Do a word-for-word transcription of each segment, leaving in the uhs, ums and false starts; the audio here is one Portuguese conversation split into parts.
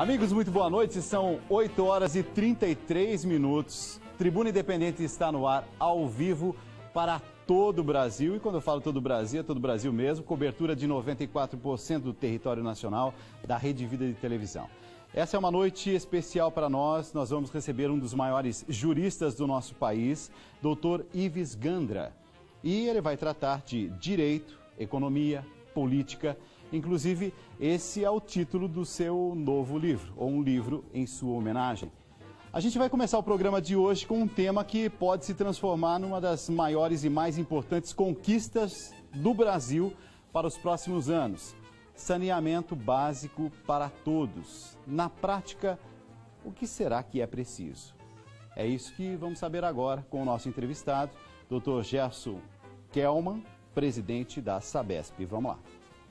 Amigos, muito boa noite. São oito horas e trinta e três minutos. Tribuna Independente está no ar, ao vivo, para todo o Brasil. E quando eu falo todo o Brasil, é todo o Brasil mesmo. Cobertura de noventa e quatro por cento do território nacional da Rede Vida de Televisão. Essa é uma noite especial para nós. Nós vamos receber um dos maiores juristas do nosso país, doutor Ives Gandra. E ele vai tratar de direito, economia, política. Inclusive, esse é o título do seu novo livro, ou um livro em sua homenagem. A gente vai começar o programa de hoje com um tema que pode se transformar numa das maiores e mais importantes conquistas do Brasil para os próximos anos. Saneamento básico para todos. Na prática, o que será que é preciso? É isso que vamos saber agora com o nosso entrevistado, doutor Gerson Kelman, presidente da Sabesp. Vamos lá.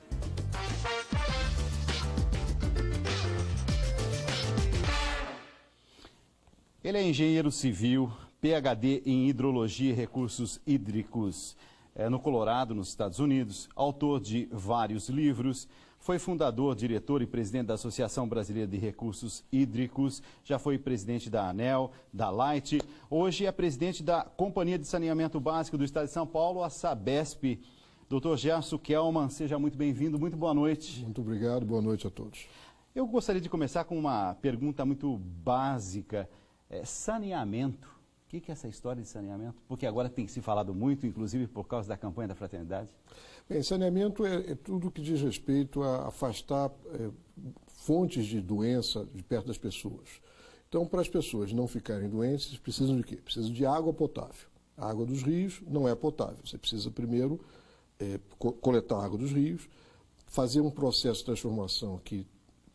Ele é engenheiro civil, P H D em Hidrologia e Recursos Hídricos é, no Colorado, nos Estados Unidos, autor de vários livros, foi fundador, diretor e presidente da Associação Brasileira de Recursos Hídricos, já foi presidente da ANEEL, da Light, hoje é presidente da Companhia de Saneamento Básico do Estado de São Paulo, a Sabesp. doutor Gerson Kelman, seja muito bem-vindo, muito boa noite. Muito obrigado, boa noite a todos. Eu gostaria de começar com uma pergunta muito básica. É, saneamento, o que, que é essa história de saneamento? Porque agora tem se falado muito, inclusive por causa da campanha da fraternidade. Bem, saneamento é, é tudo que diz respeito a afastar é, fontes de doença de perto das pessoas. Então, para as pessoas não ficarem doentes, precisam de quê? Precisam de água potável. A água dos rios não é potável. Você precisa primeiro é, co coletar a água dos rios, fazer um processo de transformação que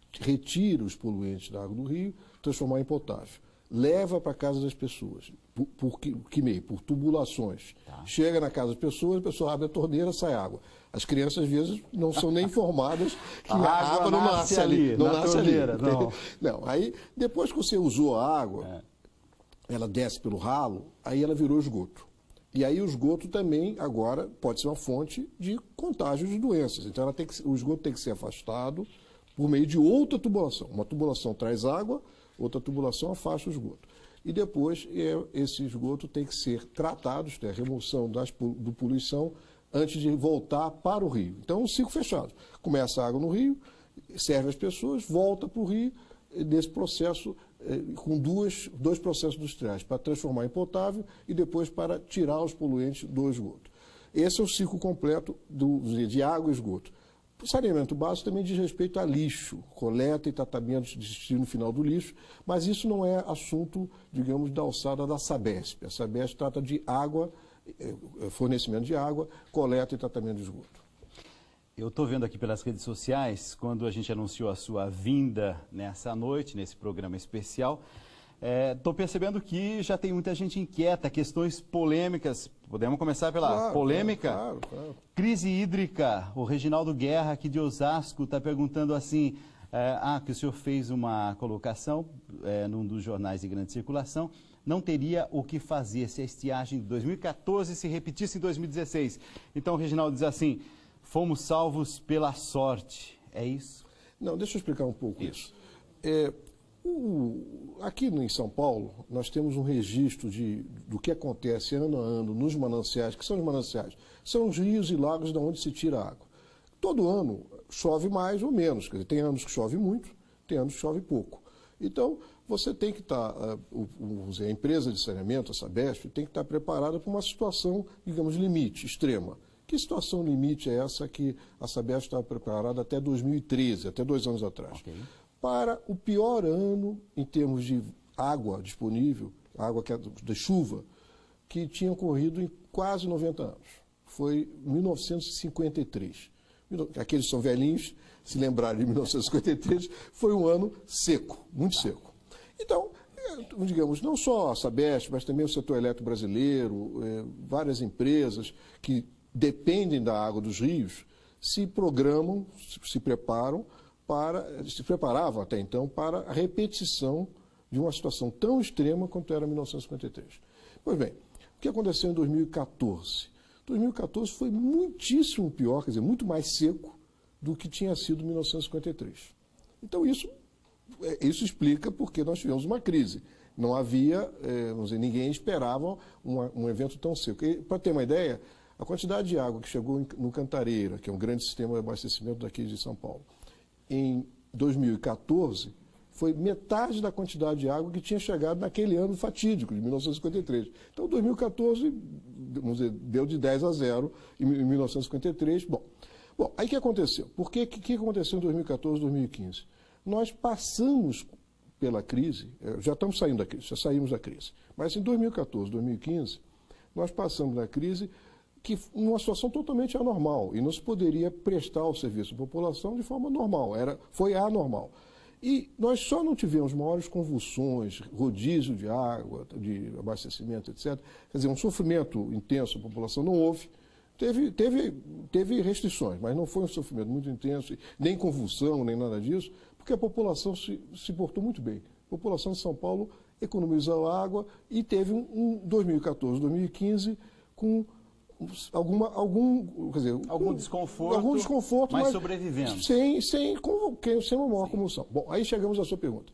retira os poluentes da água do rio, transformar em potável. Leva para a casa das pessoas. Por, por que, que meio? Por tubulações. Tá. Chega na casa das pessoas, a pessoa abre a torneira, sai água. As crianças, às vezes, não são nem informadas que a, a água, água não nasce, nasce ali. Não nasce torneira, ali. Não. não, aí, depois que você usou a água, é. ela desce pelo ralo, aí ela virou esgoto. E aí o esgoto também, agora, pode ser uma fonte de contágio de doenças. Então, ela tem que, o esgoto tem que ser afastado por meio de outra tubulação. Uma tubulação traz água, outra tubulação afasta o esgoto. E depois é, esse esgoto tem que ser tratado, isto é, a remoção das, do poluição, antes de voltar para o rio. Então, um ciclo fechado. Começa a água no rio, serve as pessoas, volta para o rio, nesse processo, eh, com duas, dois processos industriais, para transformar em potável e depois para tirar os poluentes do esgoto. Esse é o ciclo completo do, de água e esgoto. O saneamento básico também diz respeito a lixo, coleta e tratamento de destino final do lixo, mas isso não é assunto, digamos, da alçada da Sabesp. A Sabesp trata de água, fornecimento de água, coleta e tratamento de esgoto. Eu estou vendo aqui pelas redes sociais, quando a gente anunciou a sua vinda nessa noite, nesse programa especial, estou é, percebendo que já tem muita gente inquieta, questões polêmicas. Podemos começar pela claro, polêmica? Claro, claro. Crise hídrica. O Reginaldo Guerra, aqui de Osasco, está perguntando assim, é, ah, que o senhor fez uma colocação é, num dos jornais de grande circulação, não teria o que fazer se a estiagem de dois mil e quatorze se repetisse em dois mil e dezesseis. Então o Reginaldo diz assim, fomos salvos pela sorte. É isso? Não, deixa eu explicar um pouco isso. isso. É, o, aqui em São Paulo, nós temos um registro de, do que acontece ano a ano nos mananciais. Que são os mananciais? São os rios e lagos de onde se tira água. Todo ano chove mais ou menos. Quer dizer, tem anos que chove muito, tem anos que chove pouco. Então, você tem que estar, tá, uh, a empresa de saneamento, a Sabesp, tem que estar preparada para uma situação, digamos, limite, extrema. Que situação limite é essa que a Sabesp estava preparada até dois mil e treze, até dois anos atrás? Okay. Para o pior ano em termos de água disponível, água que é da chuva, que tinha ocorrido em quase noventa anos. Foi mil novecentos e cinquenta e três. Aqueles que são velhinhos, se lembrarem de mil novecentos e cinquenta e três, foi um ano seco, muito seco. Então, digamos, não só a Sabesp, mas também o setor elétrico brasileiro, eh, várias empresas que dependem da água dos rios, se programam, se, se preparam para, se preparavam até então para a repetição de uma situação tão extrema quanto era mil novecentos e cinquenta e três. Pois bem, o que aconteceu em dois mil e quatorze? dois mil e quatorze foi muitíssimo pior, quer dizer, muito mais seco do que tinha sido em mil novecentos e cinquenta e três. Então isso Isso explica porque nós tivemos uma crise. Não havia, eh, vamos dizer, ninguém esperava uma, um evento tão seco. Para ter uma ideia, a quantidade de água que chegou no Cantareira, que é um grande sistema de abastecimento daqui de São Paulo, em dois mil e quatorze, foi metade da quantidade de água que tinha chegado naquele ano fatídico, de mil novecentos e cinquenta e três. Então, dois mil e quatorze, vamos dizer, deu de dez a zero em mil novecentos e cinquenta e três. Bom, bom aí o que aconteceu? Por que, que aconteceu em dois mil e quatorze, dois mil e quinze? Nós passamos pela crise, já estamos saindo da crise, já saímos da crise. Mas em dois mil e quatorze, dois mil e quinze, nós passamos da crise que numa situação totalmente anormal e não se poderia prestar o serviço à população de forma normal, era, foi anormal. E nós só não tivemos maiores convulsões, rodízio de água, de abastecimento, etcétera. Quer dizer, um sofrimento intenso à população não houve. Teve, teve, teve restrições, mas não foi um sofrimento muito intenso, nem convulsão, nem nada disso, porque a população se, se portou muito bem. A população de São Paulo economizou água e teve um, um dois mil e quatorze, dois mil e quinze com alguma, algum, quer dizer, algum desconforto, algum desconforto mas, mas sobrevivendo. Sem, sem, sem uma maior comoção. Bom, aí chegamos à sua pergunta.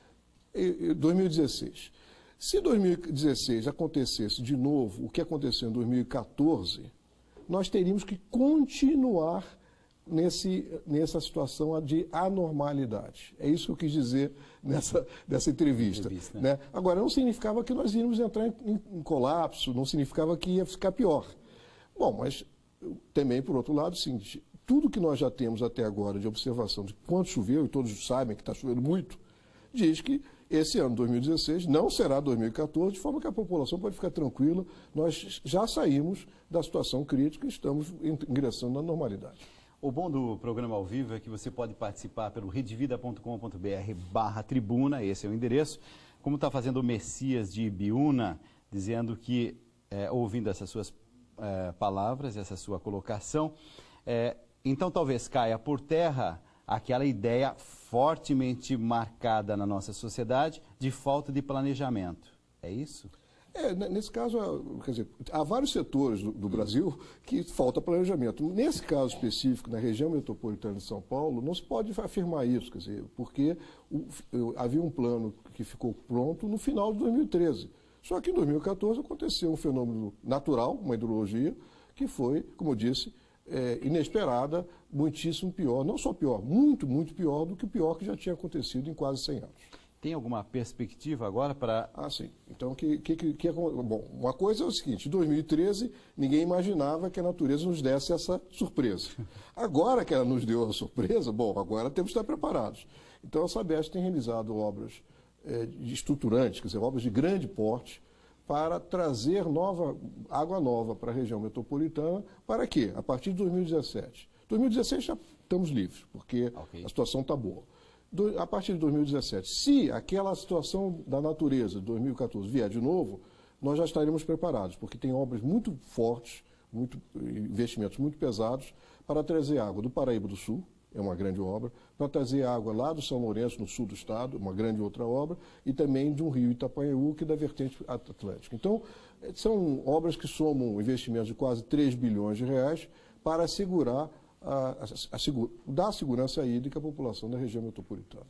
dois mil e dezesseis. Se dois mil e dezesseis acontecesse de novo o que aconteceu em dois mil e quatorze, nós teríamos que continuar nesse, nessa situação de anormalidade. É isso que eu quis dizer nessa, nessa entrevista. entrevista né? Agora, não significava que nós íamos entrar em, em, em colapso, não significava que ia ficar pior. Bom, mas também, por outro lado, sim, tudo que nós já temos até agora de observação de quanto choveu, e todos sabem que está chovendo muito, diz que esse ano, dois mil e dezesseis, não será dois mil e quatorze, de forma que a população pode ficar tranquila. Nós já saímos da situação crítica e estamos ingressando na normalidade. O bom do programa ao vivo é que você pode participar pelo redvida ponto com ponto br barra tribuna, esse é o endereço. Como está fazendo o Messias de Ibiúna, dizendo que, é, ouvindo essas suas é, palavras, essa sua colocação, é, então talvez caia por terra aquela ideia fortemente marcada na nossa sociedade de falta de planejamento. É isso? É, nesse caso, quer dizer, há vários setores do, do Brasil que falta planejamento. Nesse caso específico, na região metropolitana de São Paulo, não se pode afirmar isso, quer dizer, porque o, havia um plano que ficou pronto no final de dois mil e treze. Só que em dois mil e quatorze aconteceu um fenômeno natural, uma hidrologia, que foi, como eu disse, é, inesperada, muitíssimo pior, não só pior, muito, muito pior do que o pior que já tinha acontecido em quase cem anos. Tem alguma perspectiva agora para... Ah, sim. Então, que, que, que, que, bom, uma coisa é o seguinte, em dois mil e treze, ninguém imaginava que a natureza nos desse essa surpresa. Agora que ela nos deu a surpresa, bom, agora temos que estar preparados. Então, a Sabesp tem realizado obras é, estruturantes, quer dizer, obras de grande porte, para trazer nova, água nova para a região metropolitana. Para quê? A partir de dois mil e dezessete. dois mil e dezesseis já estamos livres, porque okay. a situação está boa. Do, a partir de dois mil e dezessete, se aquela situação da natureza de dois mil e quatorze vier de novo, nós já estaremos preparados, porque tem obras muito fortes, muito, investimentos muito pesados, para trazer água do Paraíba do Sul, é uma grande obra, para trazer água lá do São Lourenço, no sul do estado, uma grande outra obra, e também de um rio Itapainhu, que é da vertente atlântica. Então, são obras que somam investimentos de quase três bilhões de reais para assegurar, a, a, a, dar segurança hídrica à população da região metropolitana.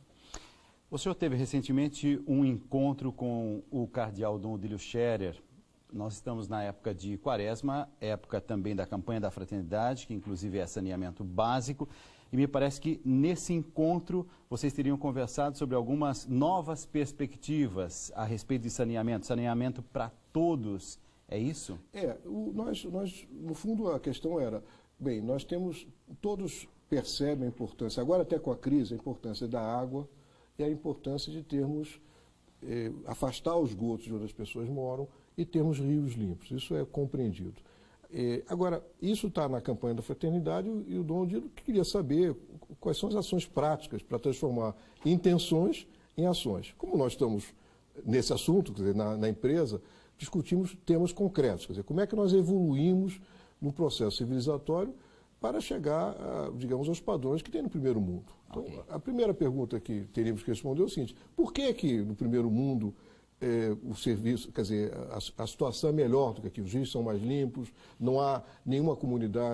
O senhor teve recentemente um encontro com o cardeal Dom Odílio Scherer. Nós estamos na época de Quaresma, época também da campanha da fraternidade, que inclusive é saneamento básico. E me parece que nesse encontro vocês teriam conversado sobre algumas novas perspectivas a respeito de saneamento, saneamento para todos. É isso? É, o, nós, nós, no fundo a questão era, bem, nós temos, todos percebem a importância, agora até com a crise, a importância da água e a importância de termos, eh, afastar os esgotos de onde as pessoas moram e termos rios limpos. Isso é compreendido. É, agora, isso está na campanha da fraternidade e o Dom Odílio queria saber quais são as ações práticas para transformar intenções em ações. Como nós estamos nesse assunto, quer dizer, na, na empresa, discutimos temas concretos, quer dizer, como é que nós evoluímos no processo civilizatório para chegar, a, digamos, aos padrões que tem no primeiro mundo. Então, okay. a primeira pergunta que teríamos que responder é o seguinte, por que que no primeiro mundo É, o serviço, quer dizer, a, a situação é melhor do que aqui, os rios são mais limpos, não há nenhuma comunidade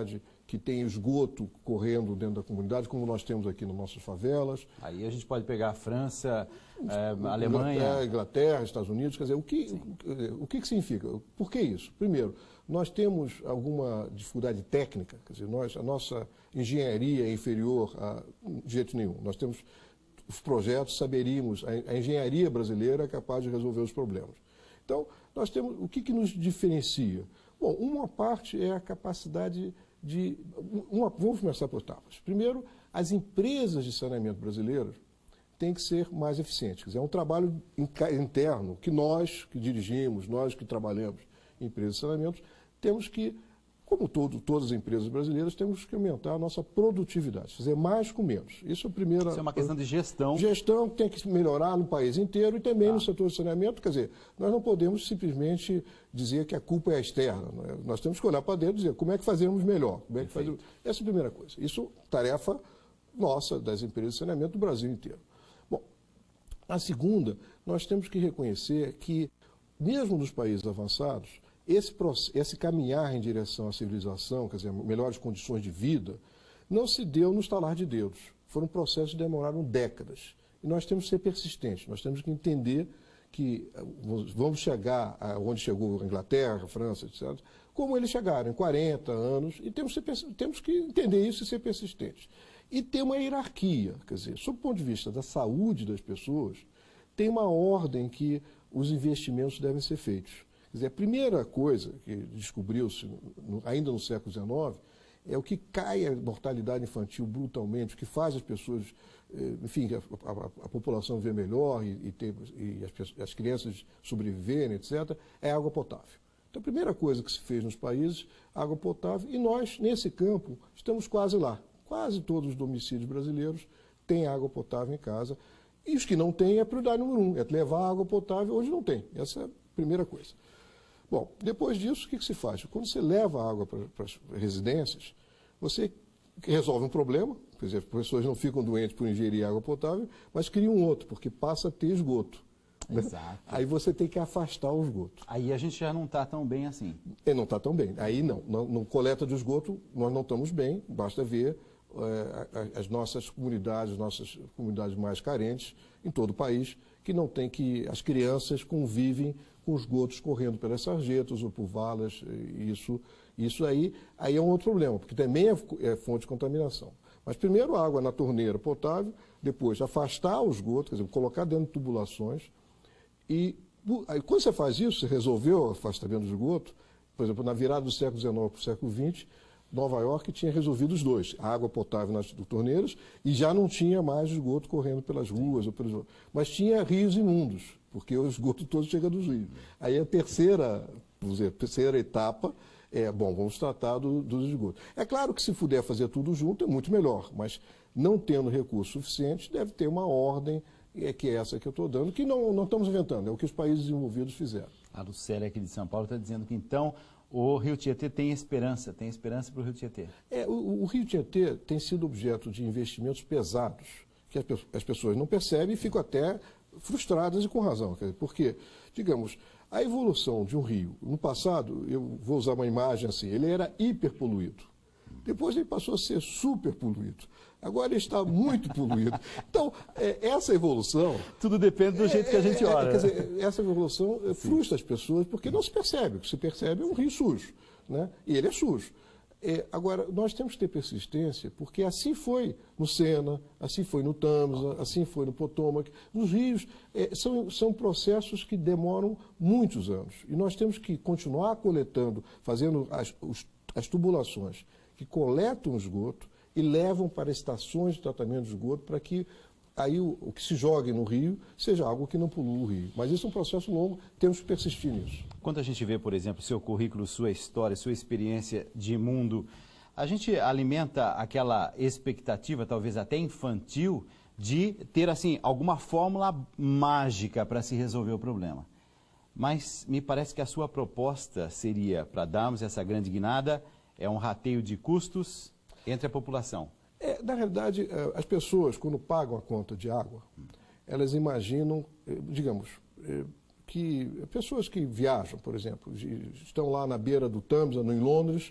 que tem esgoto correndo dentro da comunidade, como nós temos aqui nas nossas favelas. Aí a gente pode pegar a França, é, a Alemanha... Inglaterra, Inglaterra, Estados Unidos, quer dizer, o que, o, o que que significa? Por que isso? Primeiro, nós temos alguma dificuldade técnica, quer dizer, nós, a nossa engenharia é inferior a de jeito nenhum. Nós temos os projetos, saberíamos, a, a engenharia brasileira é capaz de resolver os problemas. Então, nós temos, o que que nos diferencia? Bom, uma parte é a capacidade de... Uma, vamos começar por etapas. Primeiro, as empresas de saneamento brasileiras têm que ser mais eficientes. Quer dizer, é um trabalho interno que nós que dirigimos, nós que trabalhamos em empresas de saneamento, temos que, como todo, todas as empresas brasileiras, temos que aumentar a nossa produtividade, fazer mais com menos. Isso é a primeira... Isso é uma questão de gestão. Gestão que tem que melhorar no país inteiro e também ah. no setor de saneamento. Quer dizer, nós não podemos simplesmente dizer que a culpa é externa. Não é? Nós temos que olhar para dentro e dizer como é que fazemos melhor. Como é que fazemos... Essa é a primeira coisa. Isso é tarefa nossa, das empresas de saneamento do Brasil inteiro. Bom, a segunda, nós temos que reconhecer que, mesmo nos países avançados, Esse, esse caminhar em direção à civilização, quer dizer, melhores condições de vida, não se deu no estalar de dedos. Foram processos que demoraram décadas. E nós temos que ser persistentes, nós temos que entender que vamos chegar onde chegou a Inglaterra, a França, etcétera, como eles chegaram, em quarenta anos, e temos que, ser, temos que entender isso e ser persistentes. E ter uma hierarquia, quer dizer, sob o ponto de vista da saúde das pessoas, tem uma ordem que os investimentos devem ser feitos. Quer dizer, a primeira coisa que descobriu-se ainda no século dezenove é o que cai a mortalidade infantil brutalmente, o que faz as pessoas, enfim, a, a, a população viver melhor e, e, ter, e as, as crianças sobreviverem, etcétera, é a água potável. Então, a primeira coisa que se fez nos países, água potável, e nós, nesse campo, estamos quase lá. Quase todos os domicílios brasileiros têm água potável em casa. E os que não têm é a prioridade número um, é levar água potável onde não tem. Essa é a primeira coisa. Bom, depois disso, o que, que se faz? Quando você leva a água para, para as residências, você resolve um problema, quer dizer, as pessoas não ficam doentes por ingerir água potável, mas cria um outro, porque passa a ter esgoto. Exato. Aí você tem que afastar o esgoto. Aí a gente já não está tão bem assim. É, não está tão bem. Aí não. No, no coleta de esgoto, nós não estamos bem, basta ver é, as nossas comunidades, as nossas comunidades mais carentes, em todo o país, que não tem que... As crianças convivem com esgotos correndo pelas sarjetas ou por valas, isso, isso aí, aí é um outro problema, porque também é, é fonte de contaminação. Mas primeiro a água na torneira potável, depois afastar o esgoto, quer dizer, colocar dentro de tubulações, e aí, quando você faz isso, você resolveu o afastamento do esgoto, por exemplo, na virada do século dezenove para o século vinte, Nova York tinha resolvido os dois, a água potável nas torneiras, e já não tinha mais esgoto correndo pelas ruas, ou pelos... mas tinha rios imundos, porque o esgoto todo chega dos rios. Aí a terceira, vamos dizer, a terceira etapa é, bom, vamos tratar do, dos esgotos. É claro que se puder fazer tudo junto é muito melhor, mas não tendo recursos suficientes, deve ter uma ordem, é, que é essa que eu estou dando, que não, não estamos inventando, é o que os países desenvolvidos fizeram. A Lucélia aqui de São Paulo está dizendo que então o Rio Tietê tem esperança, tem esperança para o Rio Tietê. É, o, o Rio Tietê tem sido objeto de investimentos pesados, que as, as pessoas não percebem e ficam até frustradas e com razão. Porque, digamos, a evolução de um rio, no passado, eu vou usar uma imagem assim, ele era hiperpoluído. Depois ele passou a ser superpoluído. Agora ele está muito poluído. Então, é, essa evolução... Tudo depende do jeito é, que a gente olha. É, quer dizer, essa evolução Sim. frustra as pessoas porque não se percebe. O que se percebe é um rio sujo, né? E ele é sujo. É, agora, nós temos que ter persistência, porque assim foi no Sena, assim foi no Tamisa, assim foi no Potomac. Os rios é, são, são processos que demoram muitos anos. E nós temos que continuar coletando, fazendo as, os, as tubulações que coletam o esgoto e levam para estações de tratamento de esgoto para que aí o, o que se jogue no rio seja algo que não polua o rio. Mas isso é um processo longo, temos que persistir nisso. Quando a gente vê, por exemplo, seu currículo, sua história, sua experiência de mundo, a gente alimenta aquela expectativa, talvez até infantil, de ter, assim, alguma fórmula mágica para se resolver o problema. Mas me parece que a sua proposta seria, para darmos essa grande guinada, é um rateio de custos entre a população. É, na realidade, as pessoas, quando pagam a conta de água, elas imaginam, digamos, que pessoas que viajam, por exemplo, estão lá na beira do Tamisa, em Londres,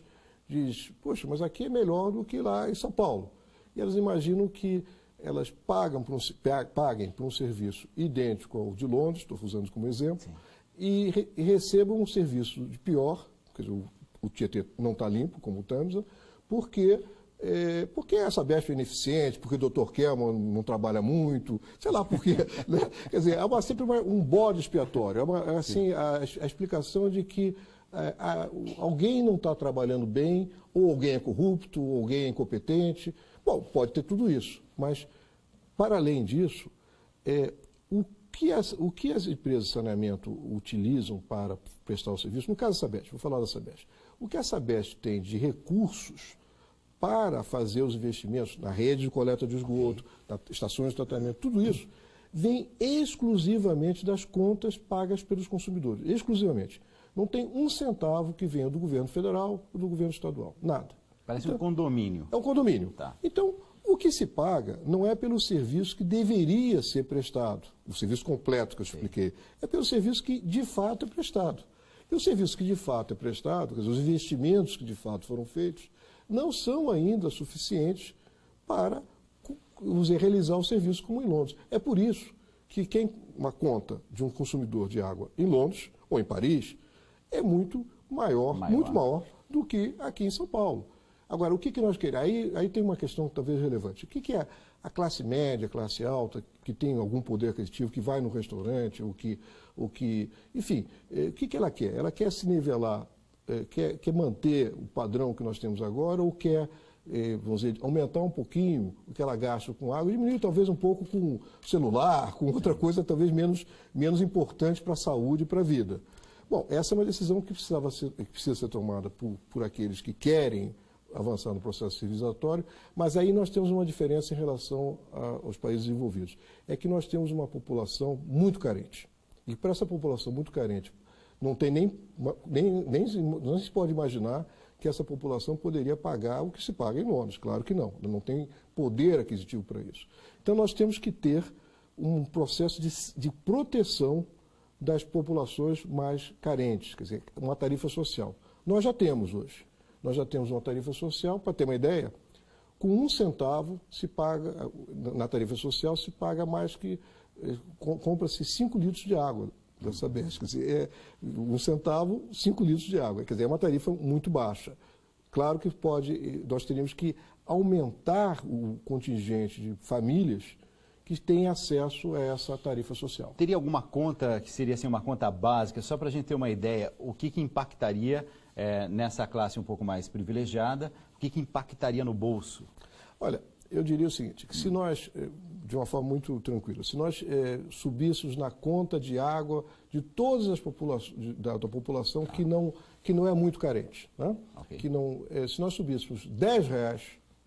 diz, poxa, mas aqui é melhor do que lá em São Paulo. E elas imaginam que elas pagam por um, paguem por um serviço idêntico ao de Londres, estou usando como exemplo, e, re, e recebam um serviço de pior, quer dizer, o, o Tietê não está limpo, como o Tamisa, porque, é, porque a Sabesp é ineficiente, porque o doutor Kelman não trabalha muito, sei lá por quê. Né? Quer dizer, é uma, sempre uma, um bode expiatório. É uma, assim, a, a explicação de que a, a, alguém não está trabalhando bem, ou alguém é corrupto, ou alguém é incompetente. Bom, pode ter tudo isso, mas, para além disso, é, o, que as, o que as empresas de saneamento utilizam para prestar o serviço, no caso da Sabesp, vou falar da Sabesp, o que a Sabesp tem de recursos para fazer os investimentos na rede de coleta de esgoto, nas estações de tratamento, tudo isso vem exclusivamente das contas pagas pelos consumidores, exclusivamente. Não tem um centavo que venha do governo federal ou do governo estadual, nada. Parece então, um condomínio. É um condomínio. Tá. Então, o que se paga não é pelo serviço que deveria ser prestado, o serviço completo que eu expliquei, é pelo serviço que de fato é prestado. E o serviço que de fato é prestado, quer dizer, os investimentos que de fato foram feitos, não são ainda suficientes para dizer, realizar o serviço como em Londres. É por isso que quem uma conta de um consumidor de água em Londres ou em Paris é muito maior, maior. muito maior do que aqui em São Paulo. Agora, o que, que nós queremos? Aí, aí tem uma questão talvez relevante. O que, que é a classe média, a classe alta, que tem algum poder aquisitivo, que vai no restaurante, ou que, ou que enfim, eh, o que, que ela quer? Ela quer se nivelar, eh, quer, quer manter o padrão que nós temos agora, ou quer, eh, vamos dizer, aumentar um pouquinho o que ela gasta com água, e diminuir talvez um pouco com celular, com outra coisa talvez menos, menos importante para a saúde e para a vida. Bom, essa é uma decisão que, precisava ser, que precisa ser tomada por, por aqueles que querem avançar no processo civilizatório, mas aí nós temos uma diferença em relação a, aos países envolvidos. É que nós temos uma população muito carente. E para essa população muito carente, não tem nem, nem, nem não se pode imaginar que essa população poderia pagar o que se paga em Londres. Claro que não. Não tem poder aquisitivo para isso. Então nós temos que ter um processo de, de proteção das populações mais carentes, quer dizer, uma tarifa social. Nós já temos hoje. Nós já temos uma tarifa social, para ter uma ideia, com um centavo se paga, na tarifa social se paga mais que, compra-se cinco litros de água da Sabesp. Quer dizer, é um centavo, cinco litros de água. Quer dizer, é uma tarifa muito baixa. Claro que pode, nós teríamos que aumentar o contingente de famílias que têm acesso a essa tarifa social. Teria alguma conta que seria assim, uma conta básica, só para a gente ter uma ideia, o que, que impactaria é, nessa classe um pouco mais privilegiada, o que, que impactaria no bolso? Olha, eu diria o seguinte, que se nós, de uma forma muito tranquila, se nós é, subíssemos na conta de água de todas as populações, da, da população que não, que não é muito carente, né? Okay. Que não, é, se nós subíssemos dez reais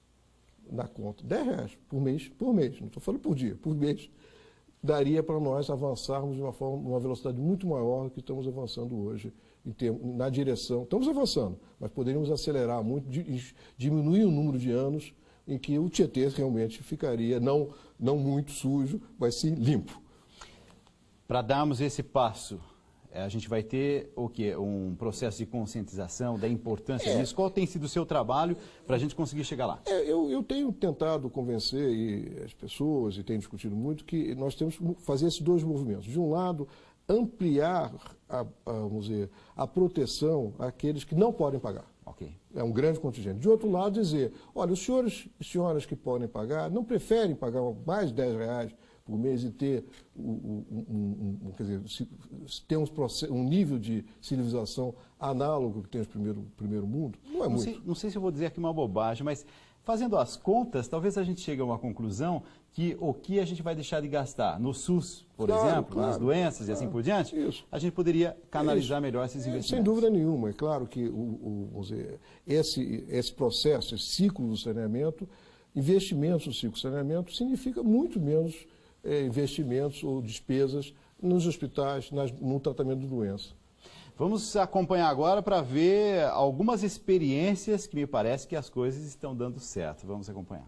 na conta, dez reais por mês, por mês, não estou falando por dia, por mês, daria para nós avançarmos de uma forma, uma velocidade muito maior do que estamos avançando hoje, em termos, na direção, estamos avançando, mas poderíamos acelerar muito, diminuir o número de anos em que o Tietê realmente ficaria não, não muito sujo, mas sim limpo. Para darmos esse passo, a gente vai ter o quê? Um processo de conscientização da importância é. disso? Qual tem sido o seu trabalho para a gente conseguir chegar lá? É, eu, eu tenho tentado convencer e as pessoas, e tenho discutido muito, que nós temos que fazer esses dois movimentos. De um lado, ampliar a, a, vamos dizer, a proteção àqueles que não podem pagar. Okay. É um grande contingente. De outro lado, dizer, olha, os senhores e senhoras que podem pagar, não preferem pagar mais de dez reais por mês e ter, um, um, um, quer dizer, se, se ter um, um nível de civilização análogo que tem o primeiro, primeiro mundo? Não é não muito. Sei, não sei se eu vou dizer aqui uma bobagem, mas fazendo as contas, talvez a gente chegue a uma conclusão que o que a gente vai deixar de gastar no SUS, por claro, exemplo, claro, nas doenças claro, e assim por diante, isso. a gente poderia canalizar isso. melhor esses investimentos. Sem dúvida nenhuma. É claro que o, o, vamos dizer, esse, esse processo, esse ciclo do saneamento, investimentos no ciclo do saneamento significa muito menos é, investimentos ou despesas nos hospitais, nas, no tratamento de doença. Vamos acompanhar agora para ver algumas experiências que me parece que as coisas estão dando certo. Vamos acompanhar.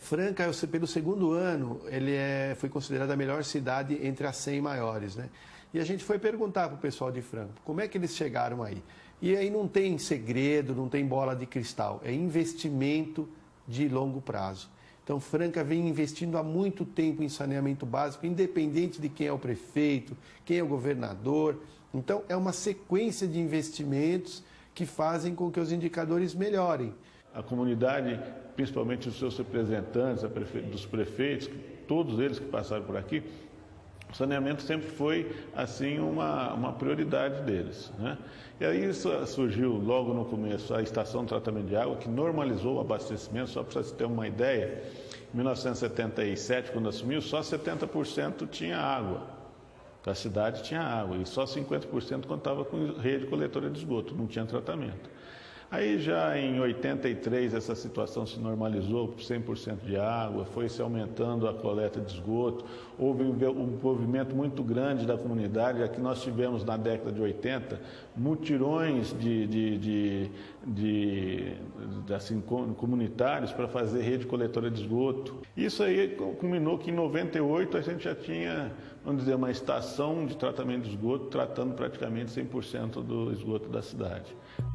Franca, pelo segundo ano, ele é, foi considerada a melhor cidade entre as cem maiores, né? E a gente foi perguntar para o pessoal de Franca, como é que eles chegaram aí? E aí não tem segredo, não tem bola de cristal, é investimento de longo prazo. Então, Franca vem investindo há muito tempo em saneamento básico, independente de quem é o prefeito, quem é o governador. Então, é uma sequência de investimentos que fazem com que os indicadores melhorem. A comunidade, principalmente os seus representantes, dos prefeitos, todos eles que passaram por aqui, o saneamento sempre foi, assim, uma, uma prioridade deles, né? E aí surgiu, logo no começo, a estação de tratamento de água, que normalizou o abastecimento. Só para você ter uma ideia, em mil novecentos e setenta e sete, quando assumiu, só setenta por cento tinha água. A cidade tinha água, e só cinquenta por cento contava com rede coletora de esgoto, não tinha tratamento. Aí já em oitenta e três essa situação se normalizou por cem por cento de água, foi se aumentando a coleta de esgoto, houve um movimento muito grande da comunidade. Aqui nós tivemos na década de oitenta mutirões de, de, de, de, de assim, comunitários para fazer rede coletora de esgoto. Isso aí culminou que em noventa e oito a gente já tinha, vamos dizer, uma estação de tratamento de esgoto tratando praticamente cem por cento do esgoto da cidade.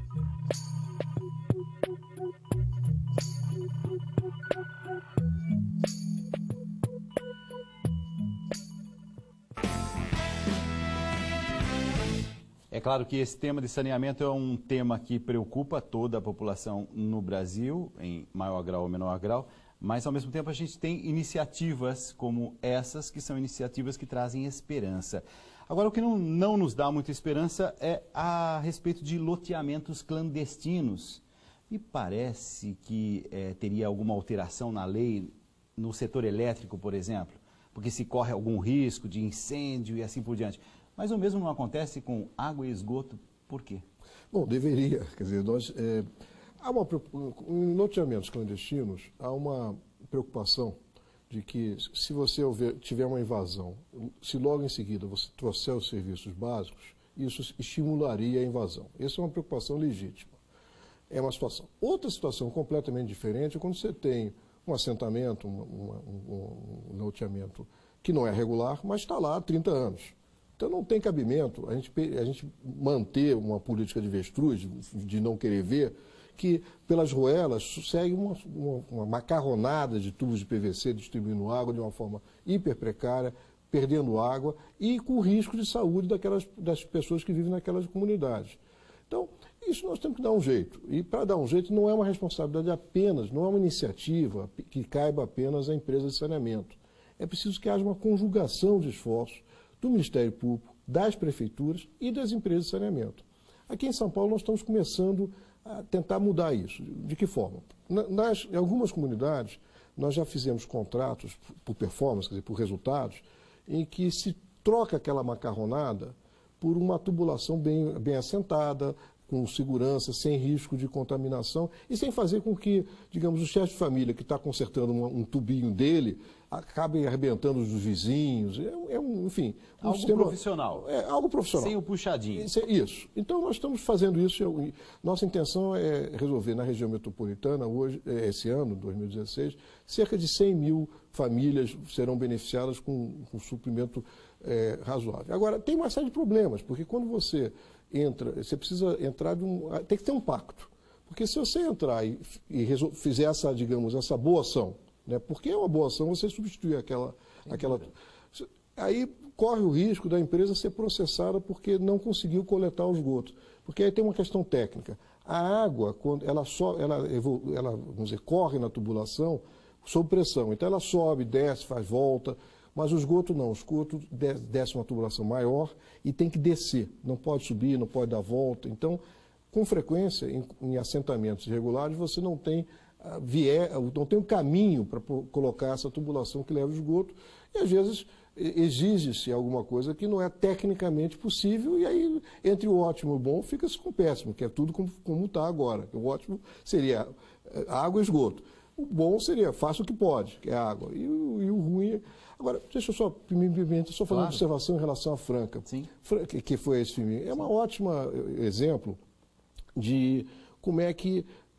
É claro que esse tema de saneamento é um tema que preocupa toda a população no Brasil, em maior grau ou menor grau, mas ao mesmo tempo a gente tem iniciativas como essas, que são iniciativas que trazem esperança. Agora, o que não, não nos dá muita esperança é a respeito de loteamentos clandestinos. Me parece que é, teria alguma alteração na lei no setor elétrico, por exemplo, porque se corre algum risco de incêndio e assim por diante. Mas o mesmo não acontece com água e esgoto, por quê? Bom, deveria. Quer dizer, nós, é, há uma, em loteamentos clandestinos, há uma preocupação de que se você houver, tiver uma invasão, se logo em seguida você trouxer os serviços básicos, isso estimularia a invasão. Essa é uma preocupação legítima. É uma situação. Outra situação completamente diferente é quando você tem um assentamento, uma, uma, um, um loteamento que não é regular, mas está lá há trinta anos. Então não tem cabimento a gente, a gente manter uma política de avestruz, de, de não querer ver, que pelas ruelas segue uma, uma, uma macarronada de tubos de P V C distribuindo água de uma forma hiper precária, perdendo água e com risco de saúde daquelas, das pessoas que vivem naquelas comunidades. Então, isso nós temos que dar um jeito. E para dar um jeito não é uma responsabilidade apenas, não é uma iniciativa que caiba apenas à empresa de saneamento. É preciso que haja uma conjugação de esforços do Ministério Público, das prefeituras e das empresas de saneamento. Aqui em São Paulo nós estamos começando a tentar mudar isso. De que forma? Nas, em algumas comunidades nós já fizemos contratos por performance, quer dizer, por resultados, em que se troca aquela macarronada por uma tubulação bem, bem assentada, com segurança, sem risco de contaminação e sem fazer com que, digamos, o chefe de família que está consertando um, um tubinho dele acabe arrebentando os vizinhos. É, é um, enfim... Um algo sistema, profissional. É algo profissional. Sem o puxadinho. Isso, isso. Então, nós estamos fazendo isso. Eu, nossa intenção é resolver na região metropolitana, hoje, esse ano, dois mil e dezesseis, cerca de cem mil famílias serão beneficiadas com, com suprimento é, razoável. Agora, tem uma série de problemas, porque quando você entra, você precisa entrar de um... Tem que ter um pacto. Porque se você entrar e, e resol, fizer essa, digamos, essa boa ação, né, porque é uma boa ação, você substitui aquela... aquela aí corre o risco da empresa ser processada porque não conseguiu coletar o esgoto. Porque aí tem uma questão técnica. A água, quando ela, so, ela, ela vamos dizer, corre na tubulação sob pressão. Então ela sobe, desce, faz volta... Mas o esgoto não, o esgoto desce uma tubulação maior e tem que descer, não pode subir, não pode dar volta. Então, com frequência, em, em assentamentos irregulares, você não tem, uh, vier, não tem um caminho para colocar essa tubulação que leva o esgoto e, às vezes, exige-se alguma coisa que não é tecnicamente possível e aí, entre o ótimo e o bom, fica-se com o péssimo, que é tudo como está agora. O ótimo seria água e esgoto. O bom seria, faça o que pode, que é água. E o, e o ruim é... Agora, deixa eu só, me permitir, só fazer claro. Uma observação em relação à Franca, Sim. que foi esse filme. É um ótimo exemplo de como é que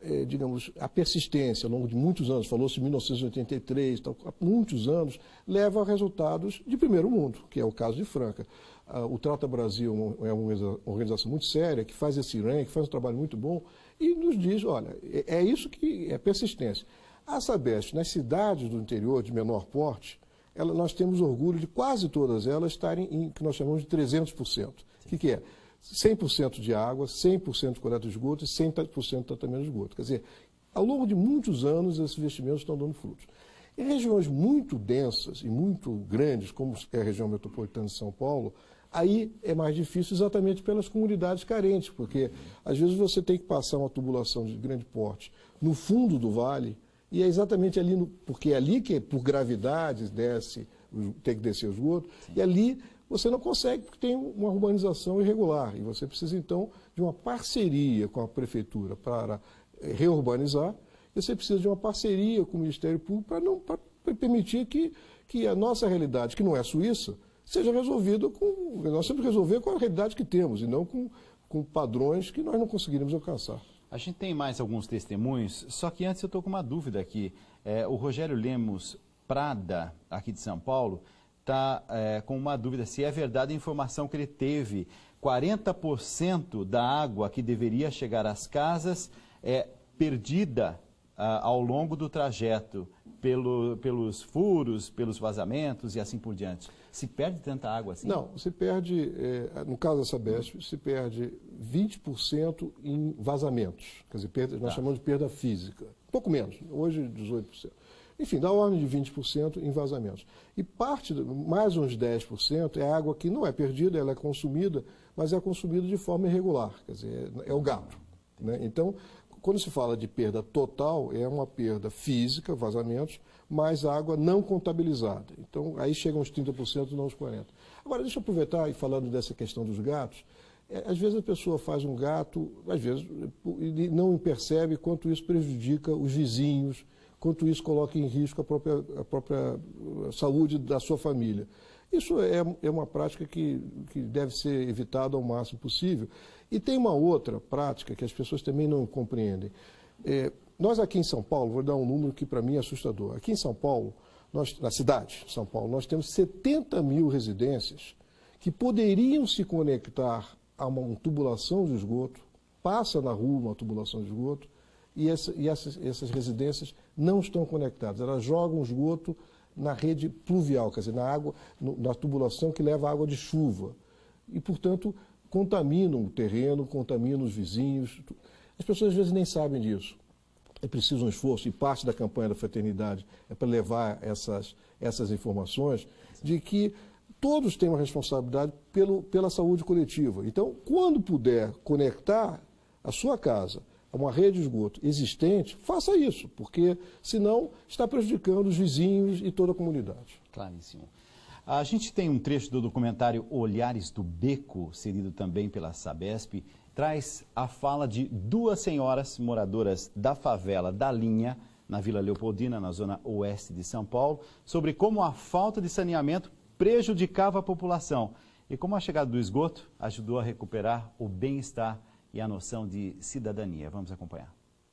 é, digamos, a persistência ao longo de muitos anos, falou-se em mil novecentos e oitenta e três, tal, há muitos anos, leva a resultados de primeiro mundo, que é o caso de Franca. O Trata Brasil é uma organização muito séria, que faz esse ranking, que faz um trabalho muito bom, e nos diz, olha, é isso que é persistência. A Sabesp, nas cidades do interior de menor porte, ela, nós temos orgulho de quase todas elas estarem em que nós chamamos de trezentos por cento. O que, que é? cem por cento de água, cem por cento de coleta de esgoto e cem por cento de tratamento de esgoto. Quer dizer, ao longo de muitos anos, esses investimentos estão dando frutos. Em regiões muito densas e muito grandes, como é a região metropolitana de São Paulo, aí é mais difícil exatamente pelas comunidades carentes, porque às vezes você tem que passar uma tubulação de grande porte no fundo do vale, e é exatamente ali, no, porque é ali que, por gravidade, desce, tem que descer o esgoto, Sim. e ali você não consegue, porque tem uma urbanização irregular, e você precisa, então, de uma parceria com a prefeitura para reurbanizar, e você precisa de uma parceria com o Ministério Público para não para permitir que, que a nossa realidade, que não é Suíça, seja resolvida com... Nós temos que resolver com a realidade que temos, e não com, com padrões que nós não conseguiremos alcançar. A gente tem mais alguns testemunhos, só que antes eu estou com uma dúvida aqui. É, o Rogério Lemos Prada, aqui de São Paulo, está é, com uma dúvida se é verdade a informação que ele teve. quarenta por cento da água que deveria chegar às casas é perdida ah, ao longo do trajeto, pelo, pelos furos, pelos vazamentos e assim por diante. Se perde tanta água assim? Não, se perde, é, no caso da Sabesp, se perde vinte por cento em vazamentos. Quer dizer, perda, nós tá. chamamos de perda física. Pouco menos, hoje dezoito por cento. Enfim, dá ordem de vinte por cento em vazamentos. E parte, mais uns dez por cento, é água que não é perdida, ela é consumida, mas é consumida de forma irregular, quer dizer, é o gato. Né? Então, quando se fala de perda total, é uma perda física, vazamentos, mais água não contabilizada. Então, aí chegam uns trinta por cento, não os quarenta por cento. Agora, deixa eu aproveitar, e falando dessa questão dos gatos, é, às vezes a pessoa faz um gato, às vezes, e não percebe quanto isso prejudica os vizinhos, quanto isso coloca em risco a própria, a própria saúde da sua família. Isso é, é uma prática que, que deve ser evitada ao máximo possível. E tem uma outra prática que as pessoas também não compreendem. É, nós aqui em São Paulo, vou dar um número que para mim é assustador. Aqui em São Paulo, nós, na cidade de São Paulo, nós temos setenta mil residências que poderiam se conectar a uma tubulação de esgoto, passa na rua uma tubulação de esgoto, e, essa, e essas, essas residências não estão conectadas. Elas jogam esgoto na rede pluvial, quer dizer, na água, no, na tubulação que leva água de chuva. E, portanto, contaminam o terreno, contaminam os vizinhos. As pessoas às vezes nem sabem disso. É preciso um esforço, e parte da campanha da Fraternidade é para levar essas, essas informações, de que todos têm uma responsabilidade pelo, pela saúde coletiva. Então, quando puder conectar a sua casa a uma rede de esgoto existente, faça isso, porque senão está prejudicando os vizinhos e toda a comunidade. Claríssimo. A gente tem um trecho do documentário Olhares do Beco, cedido também pela Sabesp, traz a fala de duas senhoras moradoras da favela da Linha, na Vila Leopoldina, na zona oeste de São Paulo, sobre como a falta de saneamento prejudicava a população e como a chegada do esgoto ajudou a recuperar o bem-estar e a noção de cidadania. Vamos acompanhar.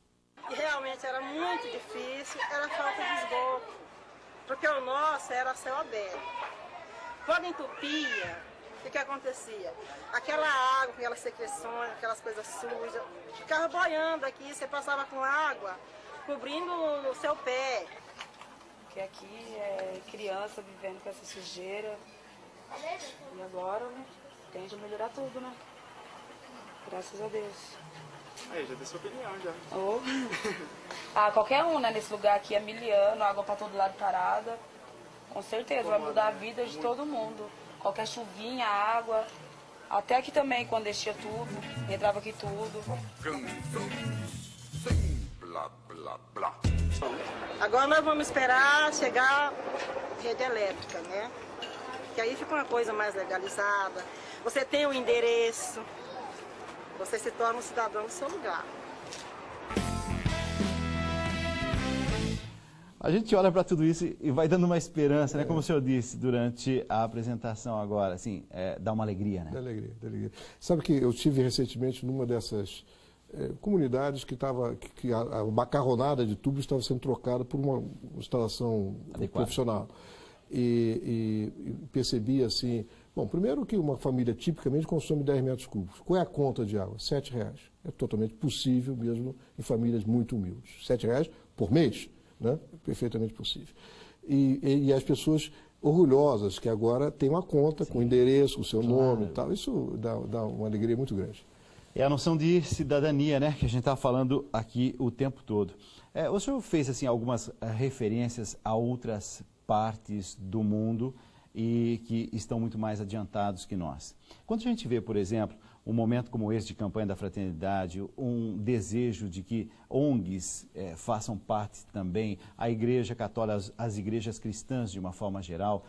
E realmente era muito difícil, era falta de esgoto, porque o nosso era céu aberto. Quando entupia, o que, que acontecia? Aquela água, aquelas secreções, aquelas coisas sujas, ficava boiando aqui, você passava com água, cobrindo o seu pé. Porque aqui é criança vivendo com essa sujeira. E agora, né, tende a melhorar tudo, né? Graças a Deus. Aí, já deu sua opinião, já. Oh. Ah, qualquer um, né, nesse lugar aqui é miliano, água pra todo lado parada. Com certeza, vai mudar a vida de todo mundo. Qualquer chuvinha, água. Até aqui também, quando descia tudo, entrava aqui tudo. Agora nós vamos esperar chegar a rede elétrica, né? Que aí fica uma coisa mais legalizada. Você tem o endereço, você se torna um cidadão do seu lugar. A gente olha para tudo isso e vai dando uma esperança, né? Como o senhor disse durante a apresentação agora, assim, é, dá uma alegria, né? Dá alegria, dá alegria. Sabe que eu tive recentemente numa dessas, é, comunidades que, tava, que, que a, a macarronada de tubos estava sendo trocada por uma instalação adequada, profissional. E, e, e percebi assim, bom, primeiro que uma família tipicamente consome dez metros cúbicos. Qual é a conta de água? sete reais. É totalmente possível mesmo em famílias muito humildes. sete reais por mês, né? Perfeitamente possível. E, e, e as pessoas orgulhosas que agora têm uma conta, sim, com endereço, com o seu, claro, nome e tal, isso dá, dá uma alegria muito grande. É a noção de cidadania, né, que a gente está falando aqui o tempo todo. É, o senhor fez assim algumas uh, referências a outras partes do mundo e que estão muito mais adiantados que nós. Quando a gente vê, por exemplo, um momento como esse de campanha da fraternidade, um desejo de que O N Gs eh, façam parte também, a Igreja Católica, as, as igrejas cristãs de uma forma geral,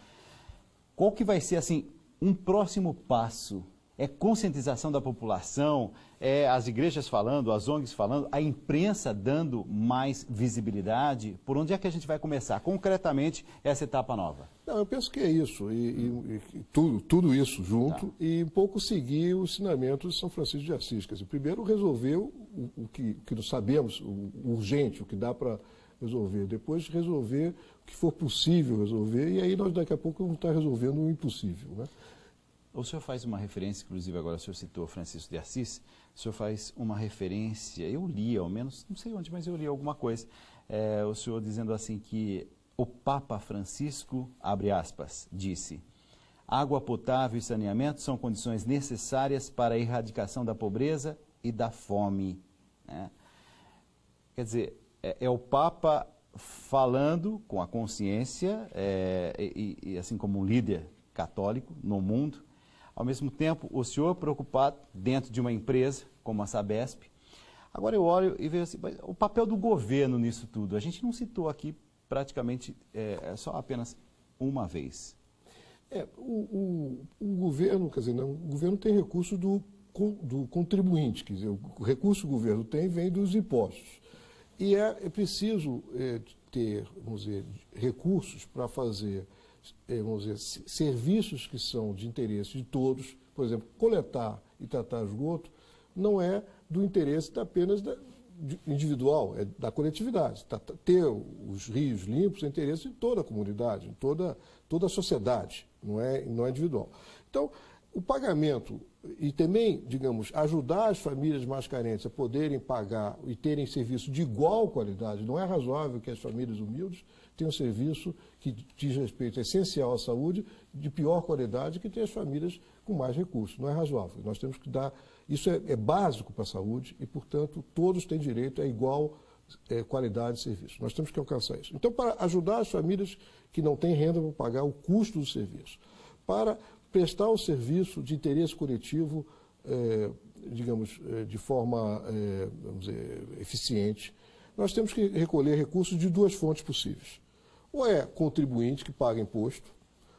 qual que vai ser assim um próximo passo? É conscientização da população, é as igrejas falando, as O N Gs falando, a imprensa dando mais visibilidade? Por onde é que a gente vai começar concretamente essa etapa nova? Não, eu penso que é isso, e, e, e tudo, tudo isso junto, tá, e um pouco seguir o ensinamento de São Francisco de Assis. Quer dizer, primeiro resolver o, o, que, o que nós sabemos, o, o urgente, o que dá para resolver. Depois resolver o que for possível resolver, e aí nós daqui a pouco vamos estar resolvendo o impossível, né? O senhor faz uma referência, inclusive agora o senhor citou Francisco de Assis, o senhor faz uma referência, eu li ao menos, não sei onde, mas eu li alguma coisa, é, o senhor dizendo assim que o Papa Francisco, abre aspas, disse: água potável e saneamento são condições necessárias para a erradicação da pobreza e da fome. Né? Quer dizer, é, é o Papa falando com a consciência, é, e, e assim como um líder católico no mundo. Ao mesmo tempo, o senhor preocupado dentro de uma empresa como a Sabesp. Agora eu olho e vejo assim, o papel do governo nisso tudo. A gente não citou aqui praticamente é, só apenas uma vez. É, o, o, o governo, quer dizer, não, o governo tem recurso do, do contribuinte, quer dizer, o recurso que o governo tem vem dos impostos. E é, é preciso é, ter, vamos dizer, recursos para fazer, é, vamos dizer, serviços que são de interesse de todos. Por exemplo, coletar e tratar esgoto não é do interesse apenas da, individual, é da coletividade. Ter os rios limpos é interesse de toda a comunidade, de toda, toda a sociedade, não é, não é individual. Então, o pagamento e também, digamos, ajudar as famílias mais carentes a poderem pagar e terem serviço de igual qualidade. Não é razoável que as famílias humildes tenham um serviço que diz respeito essencial à saúde de pior qualidade que tem as famílias com mais recursos. Não é razoável. Nós temos que dar... Isso é, é básico para a saúde e, portanto, todos têm direito a igual é, qualidade de serviço. Nós temos que alcançar isso. Então, para ajudar as famílias que não têm renda para pagar o custo do serviço, para prestar o serviço de interesse coletivo, é, digamos, é, de forma é, vamos dizer, eficiente, nós temos que recolher recursos de duas fontes possíveis. Ou é contribuinte que paga imposto,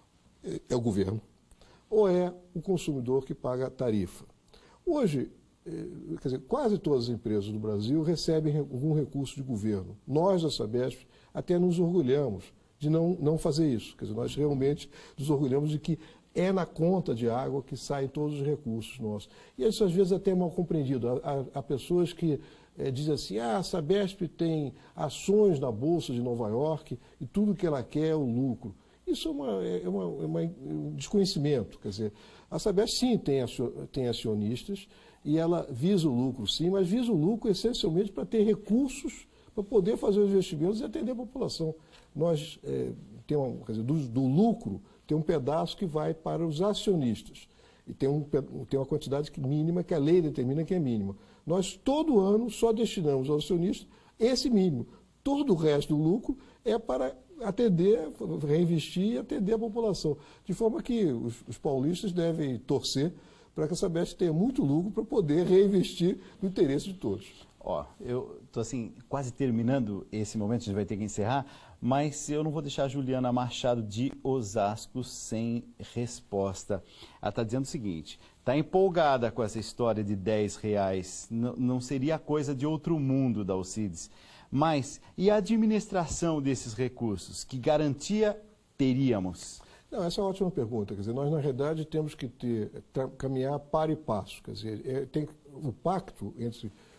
é, é o governo, ou é o consumidor que paga tarifa. Hoje, é, quer dizer, quase todas as empresas do Brasil recebem algum recurso de governo. Nós, da Sabesp, até nos orgulhamos de não, não fazer isso. Quer dizer, nós realmente nos orgulhamos de que é na conta de água que saem todos os recursos nossos. E isso às vezes até é mal compreendido. Há, há, há pessoas que é, dizem assim, ah, a Sabesp tem ações na Bolsa de Nova York e tudo que ela quer é o lucro. Isso é, uma, é, uma, é uma, um desconhecimento. Quer dizer, a Sabesp sim tem, tem acionistas e ela visa o lucro sim, mas visa o lucro essencialmente para ter recursos para poder fazer os investimentos e atender a população. Nós é, temos, quer dizer, do, do lucro, tem um pedaço que vai para os acionistas. E tem, um, tem uma quantidade mínima que a lei determina que é mínima. Nós, todo ano, só destinamos aos acionistas esse mínimo. Todo o resto do lucro é para atender, reinvestir e atender a população. De forma que os, os paulistas devem torcer para que a Sabesp tenha muito lucro para poder reinvestir no interesse de todos. Ó, eu estou assim, quase terminando esse momento, a gente vai ter que encerrar, mas eu não vou deixar a Juliana Machado de Osasco sem resposta. Ela está dizendo o seguinte, está empolgada com essa história de dez reais, N não seria coisa de outro mundo da Alcides, mas e a administração desses recursos? Que garantia teríamos? Não, essa é uma ótima pergunta. Quer dizer, nós, na realidade, temos que ter, caminhar para e passo. Quer dizer, é, tem, o pacto entre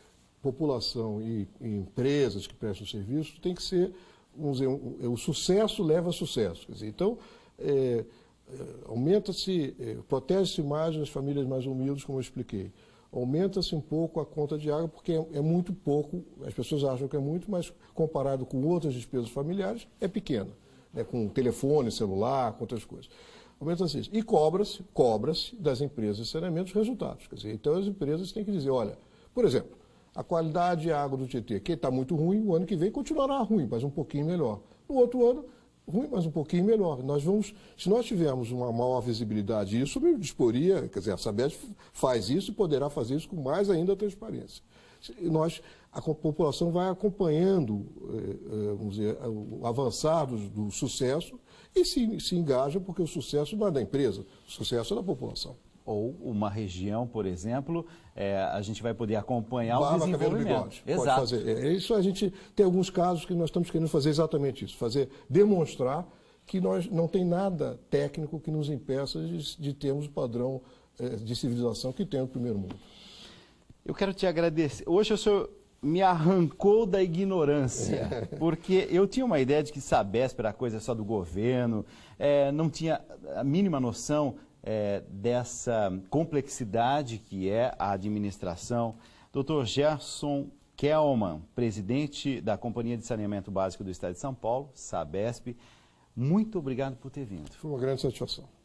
população e, e empresas que prestam serviço tem que ser, vamos dizer, um, o sucesso leva a sucesso. Quer dizer, então, é, aumenta-se, é, protege-se mais as famílias mais humildes, como eu expliquei. Aumenta-se um pouco a conta de água, porque é, é muito pouco, as pessoas acham que é muito, mas comparado com outras despesas familiares, é pequena, né, com telefone, celular, com outras coisas. Aumenta-se isso. E cobra-se, cobra-se das empresas de saneamento os resultados. Quer dizer, então as empresas têm que dizer, olha, por exemplo, a qualidade de água do Tietê, que está muito ruim, o ano que vem continuará ruim, mas um pouquinho melhor. No outro ano, ruim, mas um pouquinho melhor. Nós vamos, se nós tivermos uma maior visibilidade, isso me disporia, quer dizer, a Sabesp faz isso e poderá fazer isso com mais ainda transparência. Nós, a população vai acompanhando, vamos dizer, o avançar do, do sucesso e se, se engaja, porque o sucesso não é da empresa, o sucesso é da população. Ou uma região, por exemplo, é, a gente vai poder acompanhar Barba, o desenvolvimento. cabelo, bigode. Exato. Pode fazer. É, isso a gente tem alguns casos que nós estamos querendo fazer exatamente isso, fazer, demonstrar que nós não tem nada técnico que nos impeça de, de termos o padrão é, de civilização que tem no primeiro mundo. Eu quero te agradecer. Hoje o senhor me arrancou da ignorância, porque eu tinha uma ideia de que Sabesp era coisa só do governo, é, não tinha a mínima noção É, dessa complexidade que é a administração. doutor Gerson Kelman, presidente da Companhia de Saneamento Básico do Estado de São Paulo, Sabesp, muito obrigado por ter vindo. Foi uma grande satisfação.